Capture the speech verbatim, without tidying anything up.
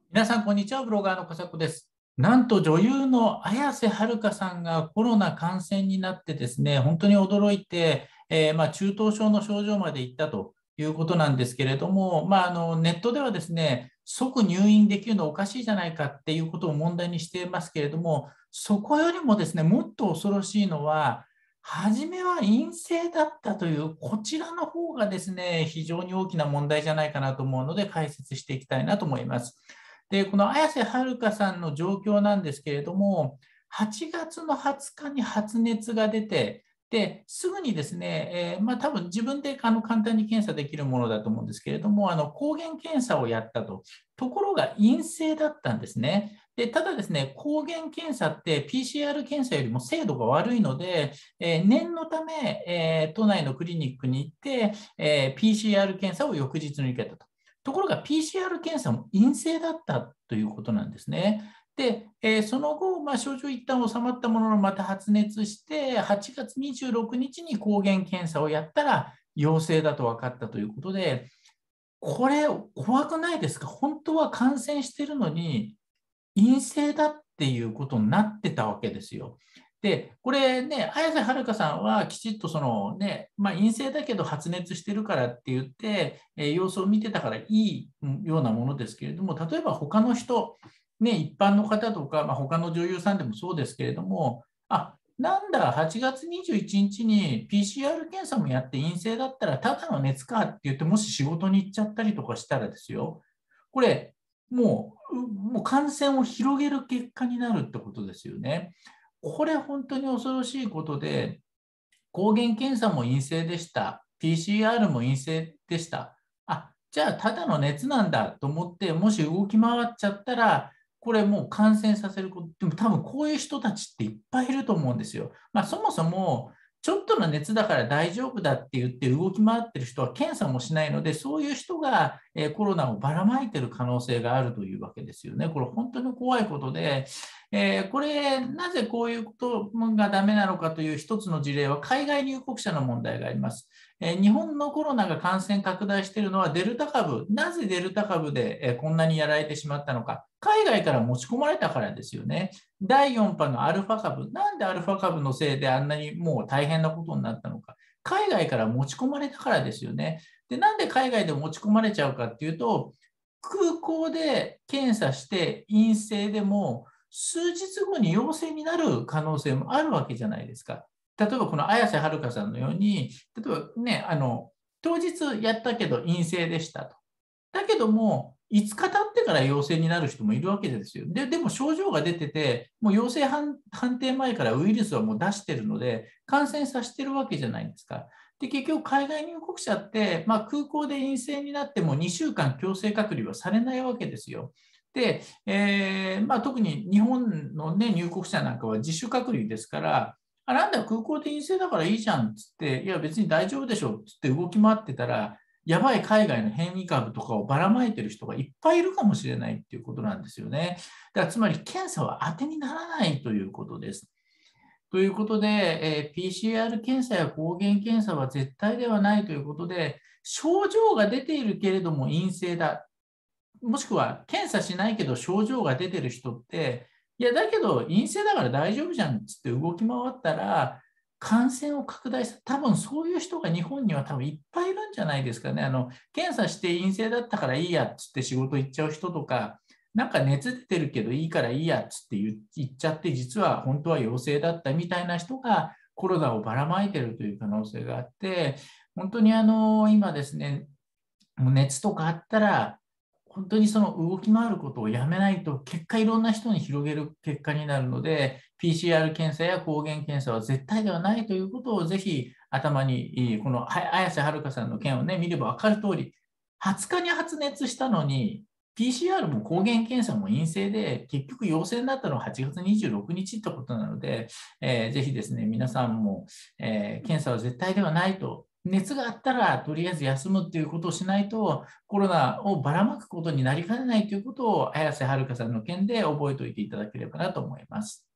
皆さん、こんにちは。ブロガーの笠子です。なんと女優の綾瀬はるかさんがコロナ感染になってですね、本当に驚いて、えーまあ、中等症の症状までいったということなんですけれども、まあ、あのネットではですね、即入院できるのおかしいじゃないかっていうことを問題にしていますけれども、そこよりもですね、もっと恐ろしいのは、初めは陰性だったという、こちらの方がですね、非常に大きな問題じゃないかなと思うので、解説していきたいなと思います。で、この綾瀬はるかさんの状況なんですけれども、はちがつのはつかに発熱が出て、で、すぐにですね、えーまあ多分自分であの簡単に検査できるものだと思うんですけれども、あの抗原検査をやったと。ところが陰性だったんですね。で、ただですね、抗原検査って ピーシーアール 検査よりも精度が悪いので、えー念のため、えー都内のクリニックに行って、えー ピーシーアール 検査を翌日に受けたと。ところが ピーシーアール 検査も陰性だったということなんですね。で、えーその後、まあ、症状一旦収まったものの、また発熱して、はちがつにじゅうろくにちに抗原検査をやったら、陽性だと分かったということで、これ、怖くないですか？本当は感染してるのに、陰性だっていうことになってたわけですよ。で、これね、綾瀬はるかさんはきちっとそのね、まあ、陰性だけど発熱してるからって言って、えー様子を見てたからいいようなものですけれども、例えば他の人、ね、一般の方とか、まあ、他の女優さんでもそうですけれども、あ、なんだ、はちがつにじゅういちにちに ピーシーアール 検査もやって陰性だったら、ただの熱かって言って、もし仕事に行っちゃったりとかしたらですよ、これ、もう、もう感染を広げる結果になるってことですよね。これ本当に恐ろしいことで、抗原検査も陰性でした。ピーシーアール も陰性でした。あ、じゃあただの熱なんだと思って、もし動き回っちゃったら、これもう感染させること、でも多分こういう人たちっていっぱいいると思うんですよ。まあそもそも、ちょっとの熱だから大丈夫だって言って動き回ってる人は検査もしないので、そういう人がえーコロナをばらまいてる可能性があるというわけですよね。これ本当に怖いことで、えーこれ、なぜこういうことがダメなのかという一つの事例は、海外入国者の問題があります。えー日本のコロナが感染拡大しているのはデルタ株。なぜデルタ株で、えーこんなにやられてしまったのか。海外から持ち込まれたからですよね。だいよん波のアルファ株。なんでアルファ株のせいであんなにもう大変なことになったのか。海外から持ち込まれたからですよね。で、なんで海外で持ち込まれちゃうかっていうと、空港で検査して陰性でも、数日後に陽性になる可能性もあるわけじゃないですか。例えばこの綾瀬はるかさんのように、例えばね、あの、当日やったけど陰性でしたと。だけども、いつか経ってから陽性になる人もいるわけですよ。で、でも症状が出てて、もう陽性判判定前からウイルスはもう出してるので、感染させてるわけじゃないですか。で、結局、海外入国者って、まあ、空港で陰性になってもにしゅうかん強制隔離はされないわけですよ。で、えーまあ、特に日本の、ね、入国者なんかは自主隔離ですから、あ、なんだ、空港で陰性だからいいじゃんっつって、いや、別に大丈夫でしょっつって動き回ってたら、やばい海外の変異株とかをばらまいてる人がいっぱいいるかもしれないっていうことなんですよね。だからつまり検査は当てにならないということです。ということで、えー ピーシーアール 検査や抗原検査は絶対ではないということで、症状が出ているけれども陰性だ。もしくは検査しないけど症状が出てる人って、いや、だけど陰性だから大丈夫じゃんっつって動き回ったら、感染を拡大さ、多分そういう人が日本には多分いっぱいいるんじゃないですかね。あの、検査して陰性だったからいいやっつって仕事行っちゃう人とか、なんか熱出てるけどいいからいいやっつって言言っちゃって、実は本当は陽性だったみたいな人がコロナをばらまいてるという可能性があって、本当にあの、今ですね、もう熱とかあったら、本当にその動き回ることをやめないと、結果いろんな人に広げる結果になるので、ピーシーアール 検査や抗原検査は絶対ではないということをぜひ頭に、このは綾瀬はるかさんの件をね、見れば分かる通り、はつかに発熱したのに、ピーシーアール も抗原検査も陰性で、結局陽性になったのははちがつにじゅうろくにちってことなので、えーぜひですね、皆さんも、えー検査は絶対ではないと、熱があったらとりあえず休むっていうことをしないと、コロナをばらまくことになりかねないということを、綾瀬はるかさんの件で覚えておいていただければなと思います。